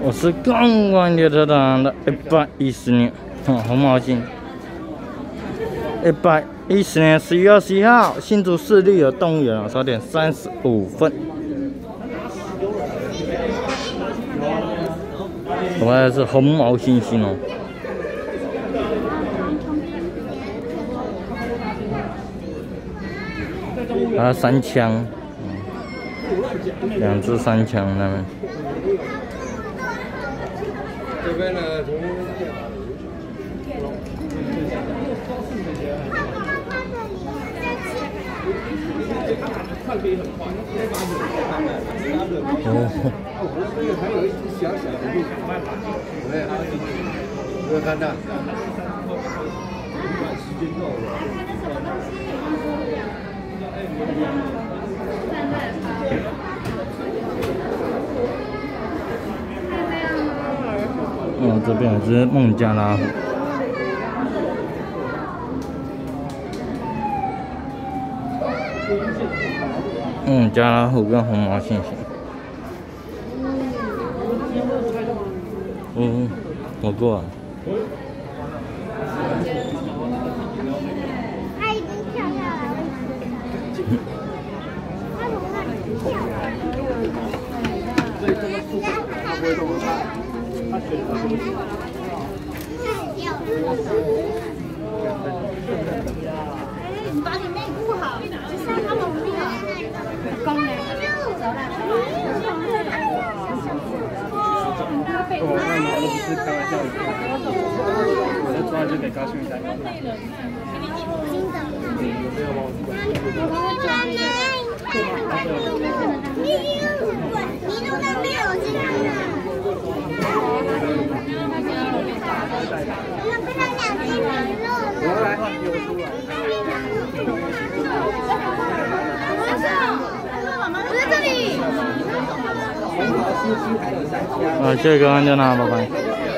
我是刚刚列车长的110年，红毛猩。110年11月21号，新竹市立有动物园12点35分。我们是红毛猩猩哦。还有3枪，2只3枪他们。 这边呢， 哦。 还有一只小小的鹿，有没有看到？ 这边有只孟加拉虎。孟加拉虎跟红毛猩猩。我过了。 它已经跳下来了。它从那里跳下来。它不会动。它学的不行。你把你内裤好，就像他们那个功能。 我看你都不是开玩笑的，我在抓就得高兴一下。 你弄到没有进来了？我被他两斤米肉我在这里。 这个安就拿，拜拜。